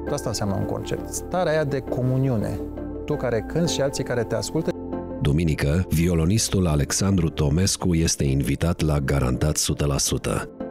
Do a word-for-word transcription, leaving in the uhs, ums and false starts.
Asta înseamnă un concert. Starea aia de comuniune. Tu care cânti și alții care te ascultă. Duminică, violonistul Alexandru Tomescu este invitat la Garantat o sută la sută.